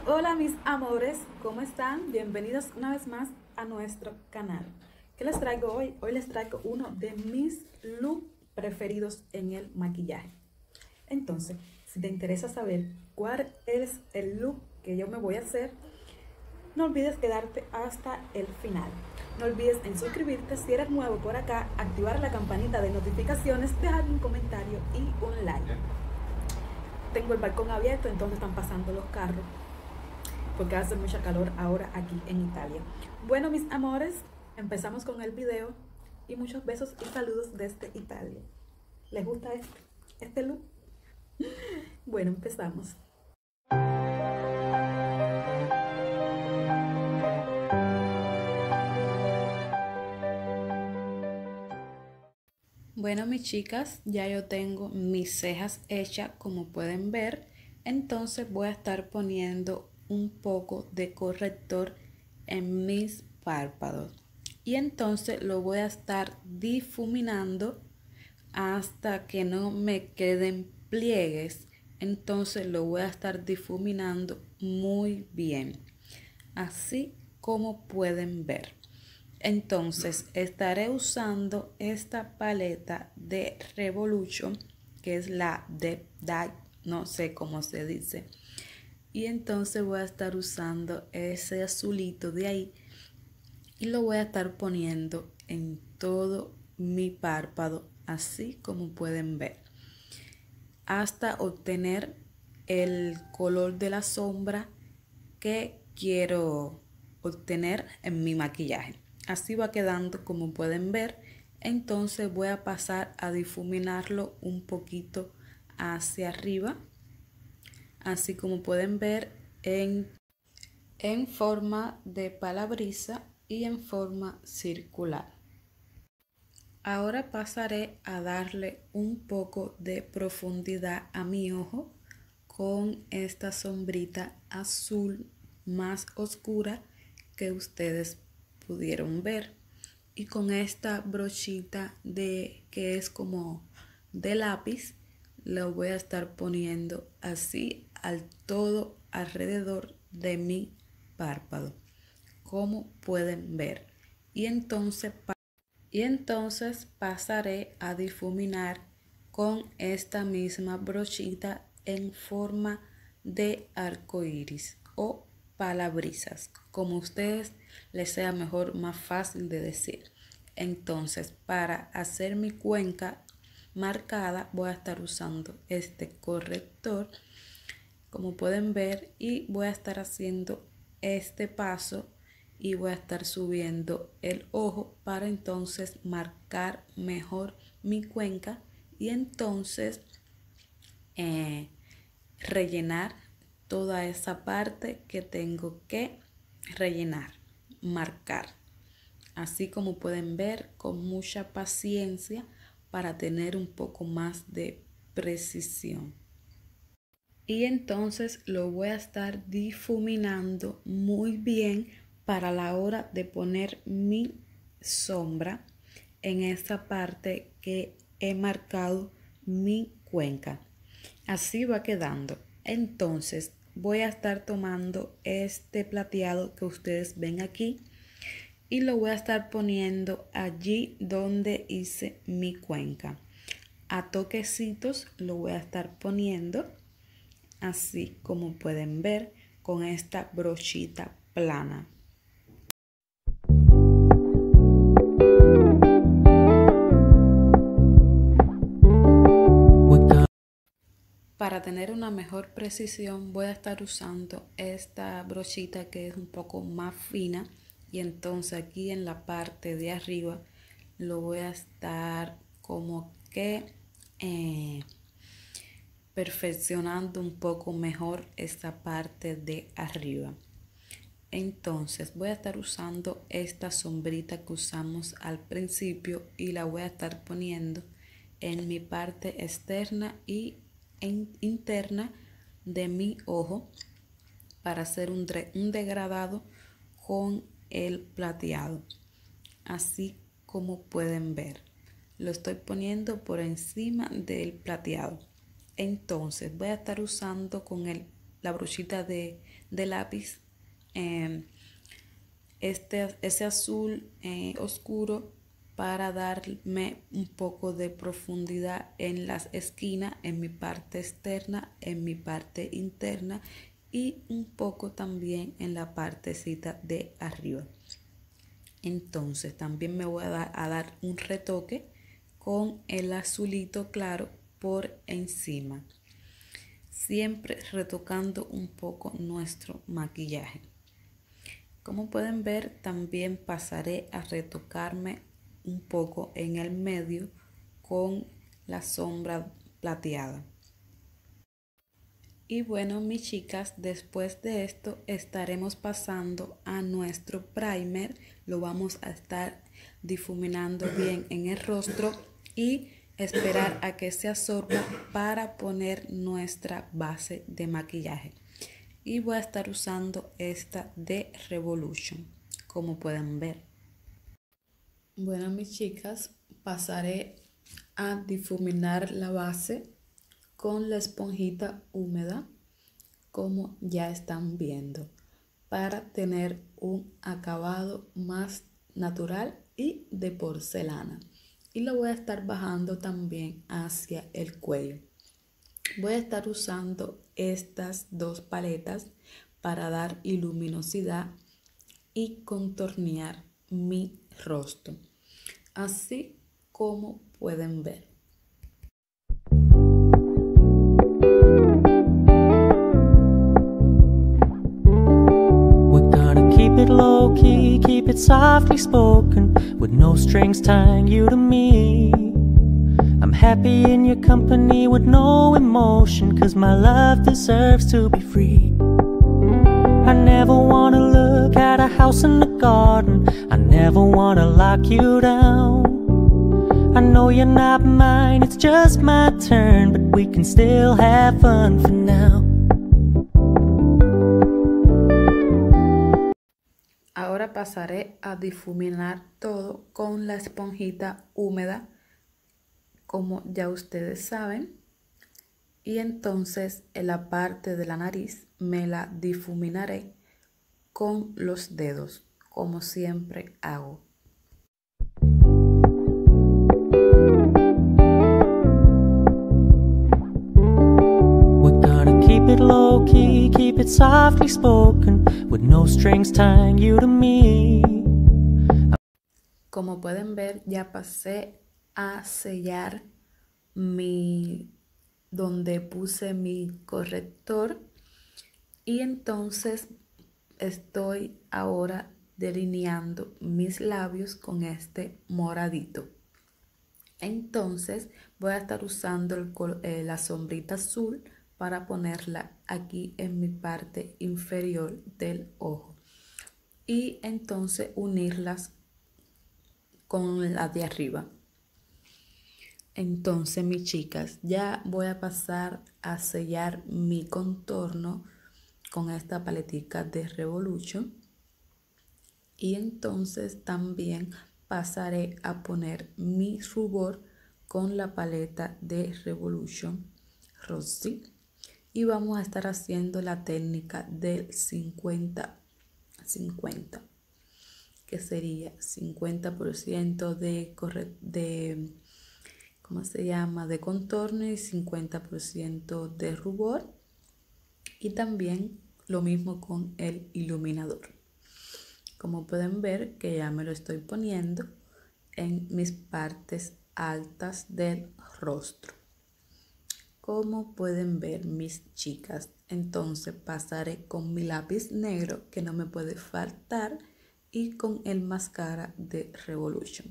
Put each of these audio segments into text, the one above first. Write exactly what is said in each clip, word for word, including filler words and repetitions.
Hola mis amores, ¿cómo están? Bienvenidos una vez más a nuestro canal. ¿Qué les traigo hoy? Hoy les traigo uno de mis looks preferidos en el maquillaje. Entonces, si te interesa saber cuál es el look que yo me voy a hacer, no olvides quedarte hasta el final. No olvides en suscribirte si eres nuevo por acá, activar la campanita de notificaciones, dejar un comentario y un like. Tengo el balcón abierto, entonces están pasando los carros porque hace mucha calor ahora aquí en Italia. Bueno, mis amores, empezamos con el video y muchos besos y saludos desde Italia. ¿Les gusta este, este look? Bueno, empezamos. Bueno, mis chicas, ya yo tengo mis cejas hechas, como pueden ver. Entonces voy a estar poniendo un poco de corrector en mis párpados. Y entonces lo voy a estar difuminando hasta que no me queden pliegues. Entonces lo voy a estar difuminando muy bien, así como pueden ver. Entonces estaré usando esta paleta de Revolution, que es la de Dye, no sé cómo se dice. Y entonces voy a estar usando ese azulito de ahí y lo voy a estar poniendo en todo mi párpado, así como pueden ver, hasta obtener el color de la sombra que quiero obtener en mi maquillaje. Así va quedando, como pueden ver. Entonces voy a pasar a difuminarlo un poquito hacia arriba, así como pueden ver, en, en forma de palabrisa y en forma circular. Ahora pasaré a darle un poco de profundidad a mi ojo con esta sombrita azul más oscura que ustedes pudieron ver, y con esta brochita de que es como de lápiz lo voy a estar poniendo así al todo alrededor de mi párpado, como pueden ver. Y entonces y entonces pasaré a difuminar con esta misma brochita en forma de arco iris o palabrisas, como a ustedes les sea mejor, más fácil de decir. Entonces, para hacer mi cuenca marcada voy a estar usando este corrector, como pueden ver, y voy a estar haciendo este paso y voy a estar subiendo el ojo para entonces marcar mejor mi cuenca y entonces eh, rellenar toda esa parte que tengo que rellenar, marcar, así como pueden ver, con mucha paciencia para tener un poco más de precisión. Y entonces lo voy a estar difuminando muy bien para la hora de poner mi sombra en esta parte que he marcado mi cuenca. Así va quedando. Entonces voy a estar tomando este plateado que ustedes ven aquí y lo voy a estar poniendo allí donde hice mi cuenca. A toquecitos lo voy a estar poniendo, así como pueden ver, con esta brochita plana. Para tener una mejor precisión voy a estar usando esta brochita que es un poco más fina, y entonces aquí en la parte de arriba lo voy a estar como que eh, perfeccionando un poco mejor esta parte de arriba. Entonces voy a estar usando esta sombrita que usamos al principio y la voy a estar poniendo en mi parte externa y en interna de mi ojo para hacer un, un degradado con el plateado, así como pueden ver. Lo estoy poniendo por encima del plateado. Entonces voy a estar usando con el la brochita de, de lápiz, eh, este, ese azul eh, oscuro, para darme un poco de profundidad en las esquinas, en mi parte externa, en mi parte interna y un poco también en la partecita de arriba. Entonces también me voy a dar, a dar un retoque con el azulito claro por encima, siempre retocando un poco nuestro maquillaje. Como pueden ver, también pasaré a retocarme un poco en el medio con la sombra plateada. Y bueno, mis chicas, después de esto estaremos pasando a nuestro primer. Lo vamos a estar difuminando bien en el rostro y esperar a que se absorba para poner nuestra base de maquillaje. Y voy a estar usando esta de Revolution, como pueden ver. Bueno, mis chicas, pasaré a difuminar la base con la esponjita húmeda, como ya están viendo, para tener un acabado más natural y de porcelana. Y lo voy a estar bajando también hacia el cuello. Voy a estar usando estas dos paletas para dar luminosidad y contornear mi rostro, así como pueden ver. Keep it low key, keep it softly spoken, with no strings tying you to me. I'm happy in your company with no emotion, cause my love deserves to be free. I never wanna look at a house in the garden, I never wanna lock you down. I know you're not mine, it's just my turn, but we can still have fun for now. Ahora pasaré a difuminar todo con la esponjita húmeda, como ya ustedes saben. Y entonces en la parte de la nariz me la difuminaré con los dedos, como siempre hago. Keep it low key, keep it softly spoken, with no strings tying you to me. Como pueden ver, ya pasé a sellar mi donde puse mi corrector y entonces estoy ahora delineando mis labios con este moradito. Entonces voy a estar usando el, eh, la sombrita azul para ponerla aquí en mi parte inferior del ojo y entonces unirlas con la de arriba. Entonces, mis chicas, ya voy a pasar a sellar mi contorno con esta paletica de Revolution y entonces también pasaré a poner mi rubor con la paleta de Revolution Rosy. Y vamos a estar haciendo la técnica del cincuenta cincuenta, que sería cincuenta por ciento de, de, ¿cómo se llama? de contorno y cincuenta por ciento de rubor. Y también lo mismo con el iluminador. Como pueden ver que ya me lo estoy poniendo en mis partes altas del rostro. Como pueden ver, mis chicas, entonces pasaré con mi lápiz negro, que no me puede faltar, y con el mascara de Revolution.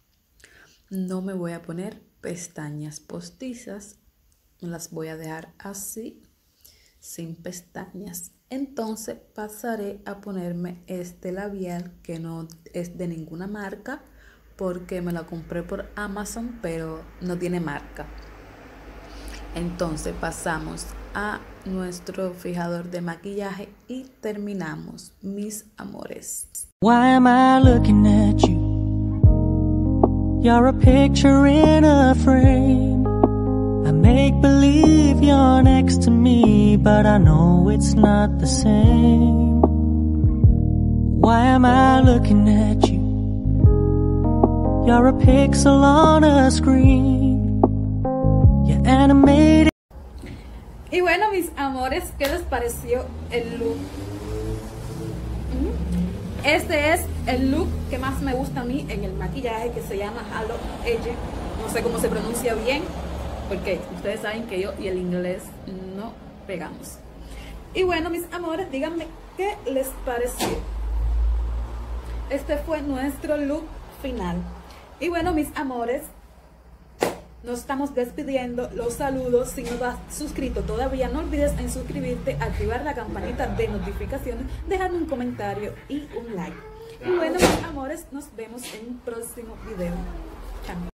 No me voy a poner pestañas postizas, las voy a dejar así, sin pestañas. Entonces pasaré a ponerme este labial, que no es de ninguna marca, porque me la compré por Amazon, pero no tiene marca. Entonces pasamos a nuestro fijador de maquillaje y terminamos, mis amores. Why am I looking at you? You're a picture in a frame. I made make believe you're next to me, but I know it's not the same. Why am I looking at you? You're a pixel on a screen. You're animated. Y bueno, mis amores, ¿qué les pareció el look? Este es el look que más me gusta a mí en el maquillaje, que se llama Halo Edge. No sé cómo se pronuncia bien, porque ustedes saben que yo y el inglés no pegamos. Y bueno, mis amores, díganme qué les pareció. Este fue nuestro look final. Y bueno, mis amores, nos estamos despidiendo. Los saludos. Si no te has suscrito todavía, no olvides en suscribirte, activar la campanita de notificaciones, dejarme un comentario y un like. Y bueno, mis amores, nos vemos en un próximo video. Chao.